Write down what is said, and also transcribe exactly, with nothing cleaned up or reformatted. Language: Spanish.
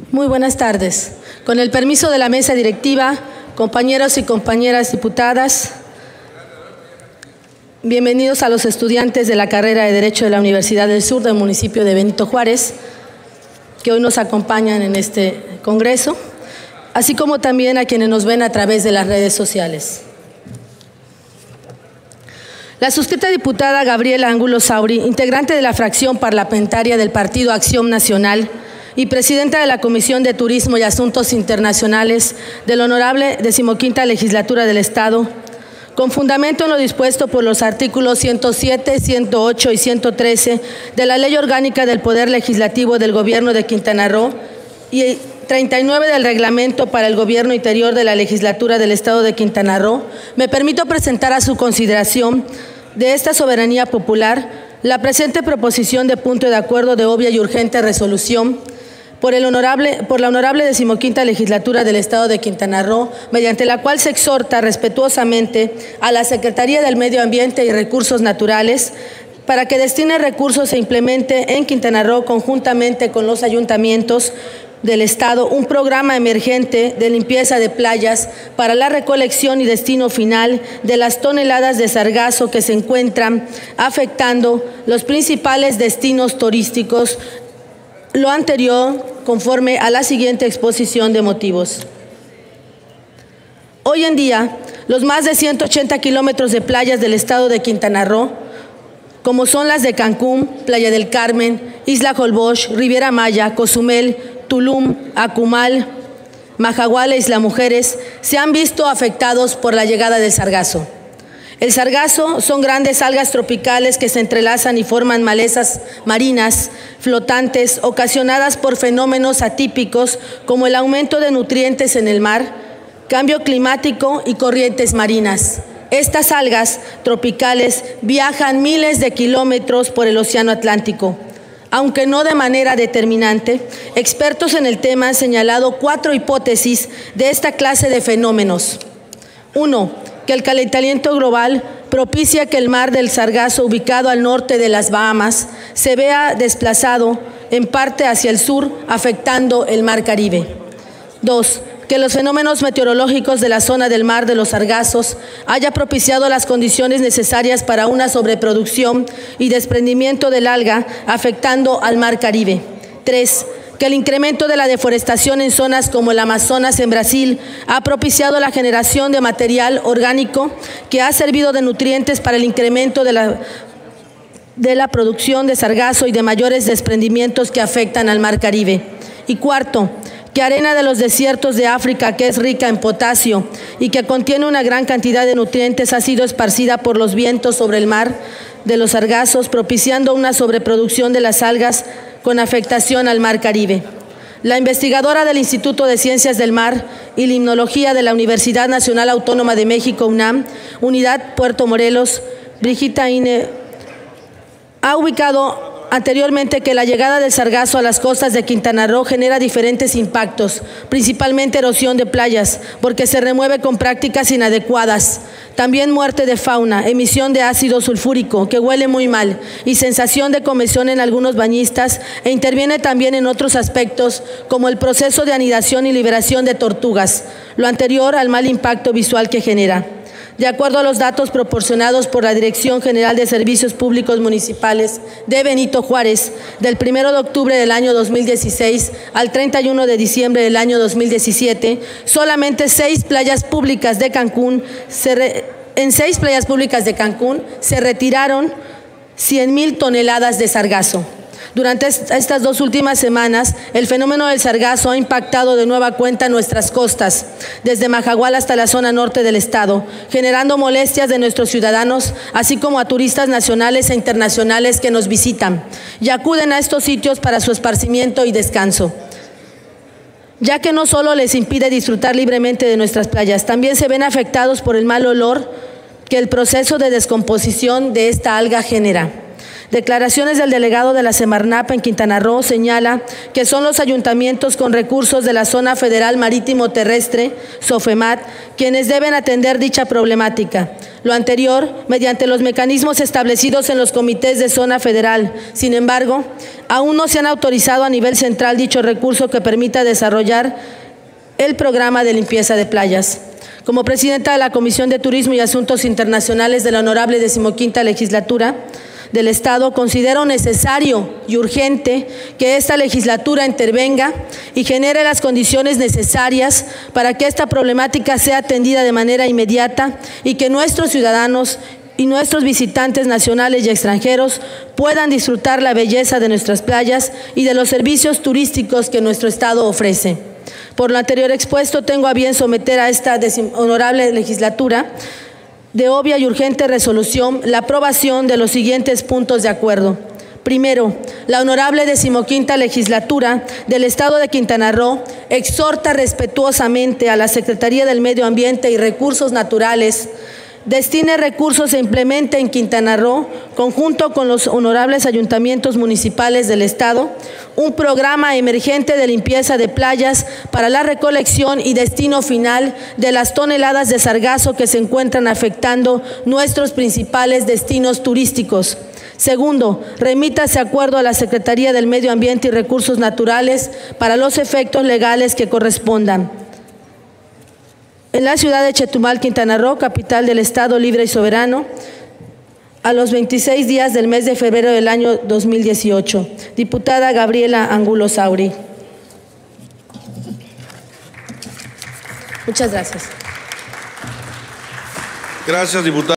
Muy buenas tardes. Con el permiso de la mesa directiva, compañeros y compañeras diputadas, bienvenidos a los estudiantes de la carrera de Derecho de la Universidad del Sur del municipio de Benito Juárez, que hoy nos acompañan en este congreso, así como también a quienes nos ven a través de las redes sociales. La suscrita diputada Gabriela Angulo Sauri, integrante de la fracción parlamentaria del Partido Acción Nacional y presidenta de la Comisión de Turismo y Asuntos Internacionales de la Honorable Decimoquinta Legislatura del Estado, con fundamento en lo dispuesto por los artículos ciento siete, ciento ocho y ciento trece de la Ley Orgánica del Poder Legislativo del Gobierno de Quintana Roo y treinta y nueve del Reglamento para el Gobierno Interior de la Legislatura del Estado de Quintana Roo, me permito presentar a su consideración de esta soberanía popular la presente proposición de punto de acuerdo de obvia y urgente resolución por, el honorable, por la Honorable Decimoquinta Legislatura del Estado de Quintana Roo, mediante la cual se exhorta respetuosamente a la Secretaría del Medio Ambiente y Recursos Naturales para que destine recursos e implemente en Quintana Roo, conjuntamente con los ayuntamientos del Estado, un programa emergente de limpieza de playas para la recolección y destino final de las toneladas de sargazo que se encuentran afectando los principales destinos turísticos. Lo anterior conforme a la siguiente exposición de motivos. Hoy en día, los más de ciento ochenta kilómetros de playas del Estado de Quintana Roo, como son las de Cancún, Playa del Carmen, Isla Holbox, Riviera Maya, Cozumel, Tulum, Acumal, Mahahual e Isla Mujeres, se han visto afectados por la llegada del sargazo. El sargazo son grandes algas tropicales que se entrelazan y forman malezas marinas flotantes ocasionadas por fenómenos atípicos como el aumento de nutrientes en el mar, cambio climático y corrientes marinas. Estas algas tropicales viajan miles de kilómetros por el Océano Atlántico. Aunque no de manera determinante, expertos en el tema han señalado cuatro hipótesis de esta clase de fenómenos. Uno, que el calentamiento global propicia que el mar del Sargazo, ubicado al norte de las Bahamas, se vea desplazado en parte hacia el sur, afectando el mar Caribe. Dos, que los fenómenos meteorológicos de la zona del mar de los Sargazos haya propiciado las condiciones necesarias para una sobreproducción y desprendimiento del alga, afectando al mar Caribe. Tres, que el incremento de la deforestación en zonas como el Amazonas en Brasil ha propiciado la generación de material orgánico que ha servido de nutrientes para el incremento de la, de la producción de sargazo y de mayores desprendimientos que afectan al mar Caribe. Y cuarto, que arena de los desiertos de África, que es rica en potasio y que contiene una gran cantidad de nutrientes, ha sido esparcida por los vientos sobre el mar de los Sargazos, propiciando una sobreproducción de las algas con afectación al mar Caribe. La investigadora del Instituto de Ciencias del Mar y Limnología de la Universidad Nacional Autónoma de México, UNAM, Unidad Puerto Morelos, Brigitta Ine, ha ubicado anteriormente que la llegada del sargazo a las costas de Quintana Roo genera diferentes impactos, principalmente erosión de playas, porque se remueve con prácticas inadecuadas. También muerte de fauna, emisión de ácido sulfúrico, que huele muy mal, y sensación de comezón en algunos bañistas, e interviene también en otros aspectos, como el proceso de anidación y liberación de tortugas, lo anterior al mal impacto visual que genera. De acuerdo a los datos proporcionados por la Dirección General de Servicios Públicos Municipales de Benito Juárez, del primero de octubre del año dos mil dieciséis al treinta y uno de diciembre del año dos mil diecisiete, solamente seis playas públicas de Cancún, se re, en seis playas públicas de Cancún se retiraron cien mil toneladas de sargazo. Durante estas dos últimas semanas, el fenómeno del sargazo ha impactado de nueva cuenta nuestras costas, desde Mahahual hasta la zona norte del estado, generando molestias de nuestros ciudadanos, así como a turistas nacionales e internacionales que nos visitan y acuden a estos sitios para su esparcimiento y descanso, ya que no solo les impide disfrutar libremente de nuestras playas, también se ven afectados por el mal olor que el proceso de descomposición de esta alga genera. Declaraciones del delegado de la Semarnap en Quintana Roo señala que son los ayuntamientos con recursos de la Zona Federal Marítimo Terrestre, SOFEMAT, quienes deben atender dicha problemática. Lo anterior, mediante los mecanismos establecidos en los comités de zona federal. Sin embargo, aún no se han autorizado a nivel central dicho recurso que permita desarrollar el programa de limpieza de playas. Como presidenta de la Comisión de Turismo y Asuntos Internacionales de la Honorable Decimoquinta Legislatura del Estado, considero necesario y urgente que esta legislatura intervenga y genere las condiciones necesarias para que esta problemática sea atendida de manera inmediata y que nuestros ciudadanos y nuestros visitantes nacionales y extranjeros puedan disfrutar la belleza de nuestras playas y de los servicios turísticos que nuestro Estado ofrece. Por lo anterior expuesto, tengo a bien someter a esta honorable legislatura de obvia y urgente resolución la aprobación de los siguientes puntos de acuerdo. Primero, la honorable decimoquinta legislatura del Estado de Quintana Roo exhorta respetuosamente a la Secretaría del Medio Ambiente y Recursos Naturales destine recursos e implemente en Quintana Roo, conjunto con los honorables ayuntamientos municipales del Estado, un programa emergente de limpieza de playas para la recolección y destino final de las toneladas de sargazo que se encuentran afectando nuestros principales destinos turísticos. Segundo, remítase acuerdo a la Secretaría del Medio Ambiente y Recursos Naturales para los efectos legales que correspondan. En la ciudad de Chetumal, Quintana Roo, capital del Estado libre y soberano, a los veintiséis días del mes de febrero del año dos mil dieciocho. Diputada Gabriela Angulo Sauri. Muchas gracias. Gracias, diputada.